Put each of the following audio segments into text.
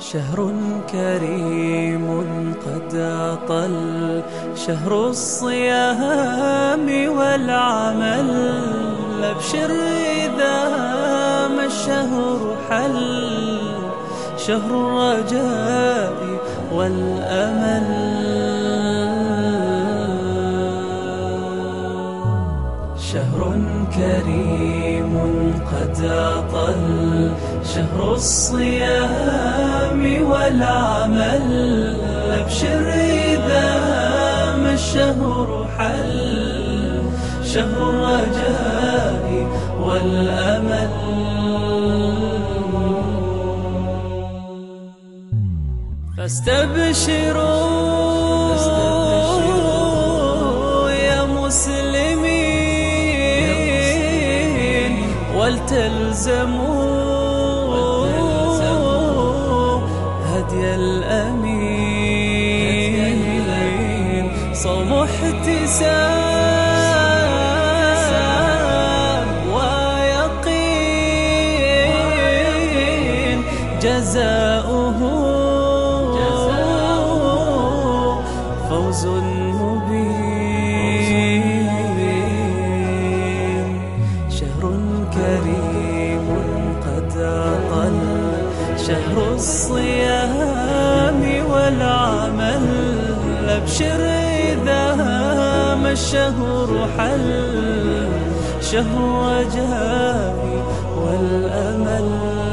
شهر كريم قد أطل، شهر الصيام والعمل. أبشر إذا ما الشهر حل، شهر الرجاء والأمل. شهر كريم قد أطل، شهر الصيام والعمل. أبشر إذا ما الشهر حل، شهر الرجاء والأمل. فاستبشروا يا مسلمين، والتلزموا هدي الأمين. صوم احتساب ويقين، جزاؤه فوز مبين. شهر كريم قد أطل، شهر الصيام والعمل. أبشر إذا ما الشهر حل، شهر الرجاء والأمل.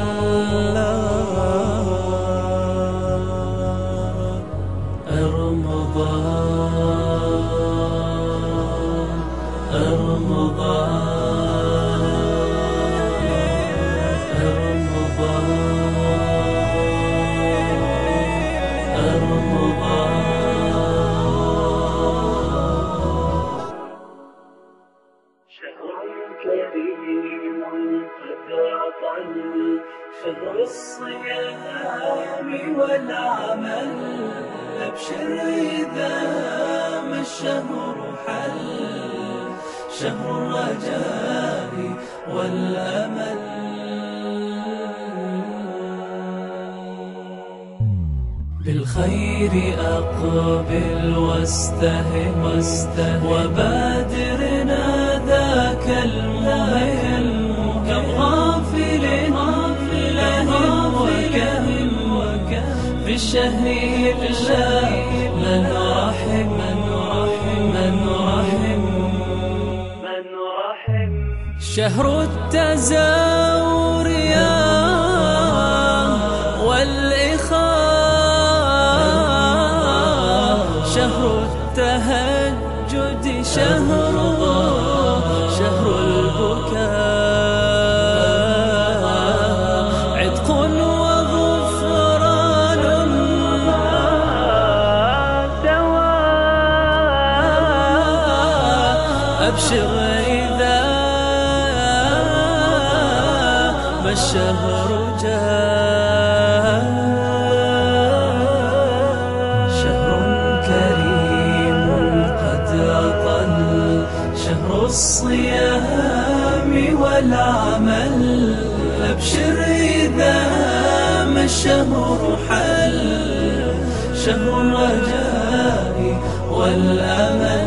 كريم قد أطل، شهر الصيام والعمل. أبشر إذا ما الشهر حل، شهر الرجاء والأمل. بالخير أقبل واستهم، وبادرنا ذاك المهم. كم غافل لهم وكم في الشهر الله من رحم. شهر التزاور والإخاء، شهر التهجد، شهر البكاء. عتق وغفران دواء. أبشر إذا ما الشهر جاء. شهر كريم قد أطل، شهر الصيام والعمل. أبشر إذا ما الشهر حل، شهر الرجاء والأمل.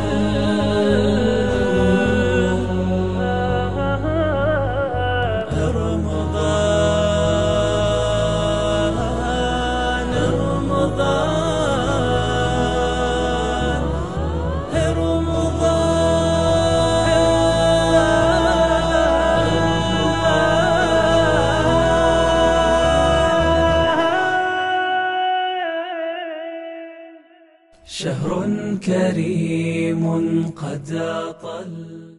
شهر كريم قد أطل.